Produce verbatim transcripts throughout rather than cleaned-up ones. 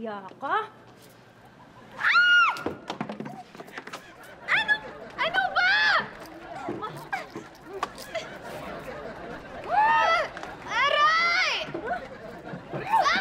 Nahihiya ka? Ah! Ano? Ano ba? Ah! Aray! Ah!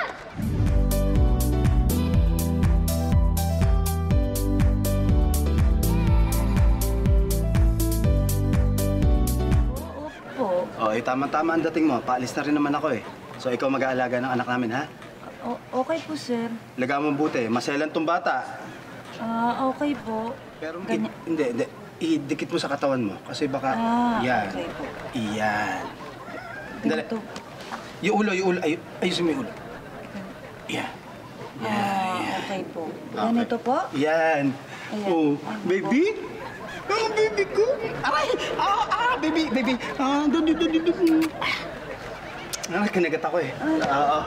Opo. Oh, eh, tama-tama ang dating mo. Paalis na rin naman ako eh. So, ikaw mag-aalaga ng anak namin, ha? O okay po, sir. Laga mo buti. Maselan tong bata. Ah, okay po. Pero Ganyan. hindi, hindi. Idikit mo sa katawan mo. Kasi baka... Ah, yan. okay po. Iyan. Dali. Ganito. Yung ulo, yung ulo. Ay, ayusin mo yung ulo. Yan. Yan, Ah, yan. okay po. Okay. Ganito po? Yan. Ayan. Oh, Ano baby? Oh, baby ko. Aray! Ah, ah, baby, baby. Ah, doon, doon, doon, doon. Ah, kinagat ako eh. Oo.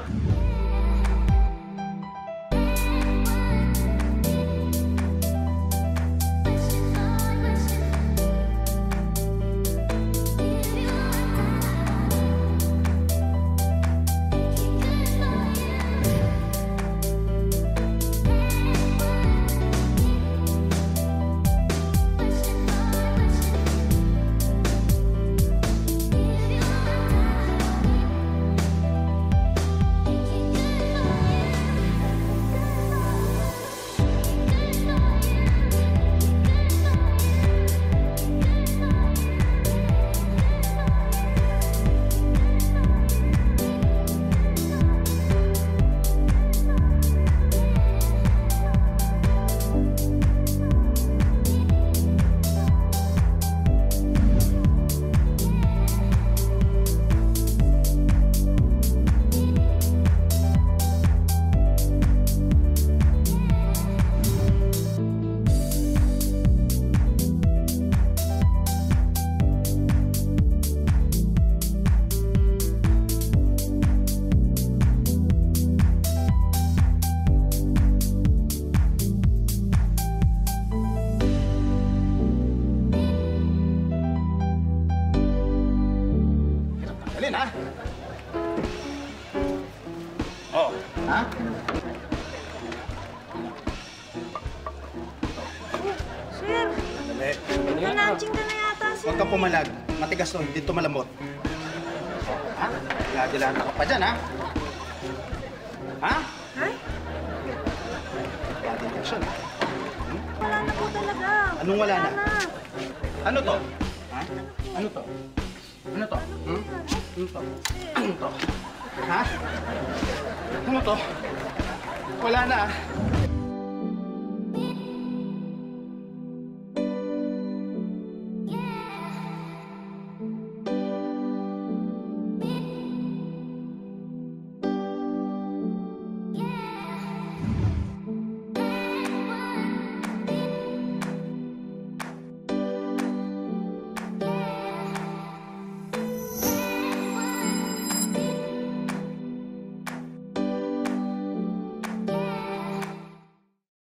Alin, ha? Oh, ha? Sir, Dali. nananching ka na yata, sir. Huwag kang pumalag. Matigas to, hindi to malambot. Ha? Ladilata ka pa dyan, ha? Ha? Ay, Body lotion, ha? wala na po talaga. Anong wala na? na? Ano to? Ha? Ano to? Ano to? Hmm? Ano to? Ano to? Ha? Ano to? Wala na, ah.